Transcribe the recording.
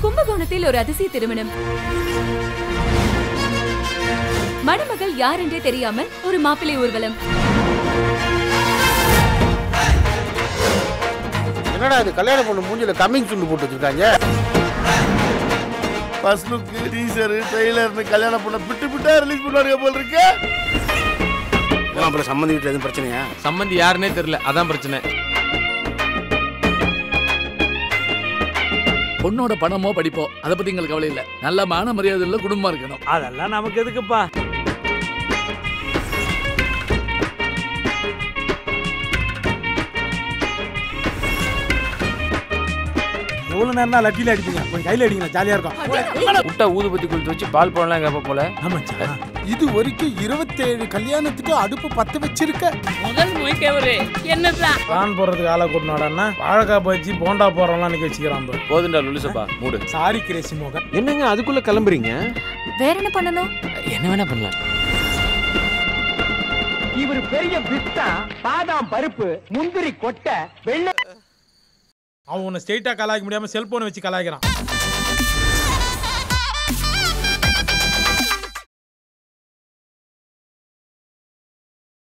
கும்பகோணத்தில் ஒரு அதிசய திருமணம். மணமகள் யார் என்றே தெரியாமல் ஒரு மாப்பிள்ளை ஊர்வலம். என்னடா இது கல்யாண பொண்ணு மூஞ்சில கம்மிங் சுண்டு போட்டு வச்சிருக்காங்க. ஃபர்ஸ்ட் லுக் டீசர் ட்ரெய்லர்னு கல்யாண பொண்ணை பிட்டு பிட்டா ரிலீஸ் பண்ணுவாங்க போல இருக்கு. அப்புறம் சம்மந்தி வீட்டில் எதுவும் பிரச்சனையா? சம்மந்தி யாருன்னே தெரியல, அதான் பிரச்சனை. பொண்ணோட பணமோ படிப்போ அதை பத்தி எங்களுக்கு கவலை இல்லை. நல்ல மான மரியாதை உள்ள குடும்பமா இருக்கணும். அதெல்லாம் நமக்கு எதுக்குப்பா? எவ்வளவு நேரம் தான் லட்டில அடிப்பீங்க? கொஞ்சம் கையில அடிங்க, ஜாலியா இருக்கும். விட்டா ஊதுபத்தி குளித்து வச்சு பால் போடலாம் கேப்ப போல. இது வரைக்கும் 27 கல்யாணத்துக்கு அடுப்பு பத்த வச்சிருக்க. முதல் மொய்க்கவரு என்னதான் பான் போடுறதுக்கு ஆளை கூட்டினாடா வாழைக்காய் பஜ்ஜி போண்டா போடுறோம்லாம் இன்னைக்கு வச்சுக்கிறான். போதுண்டா லுலுசப்பா மூடு. சாரி கிரேசி மோகன். என்னங்க அதுக்குள்ள கிளம்புறீங்க? வேற என்ன பண்ணணும்? என்ன வேணா பண்ணலாம். இவர் பெரிய பிஸ்தா, பாதாம் பருப்பு, முந்திரி கொட்டை, வெள்ளை. அவன் உன்னை ஸ்ட்ரெயிட்டா கலாய்க்க முடியாம செல்போனை வச்சு கலாய்க்கிறான்.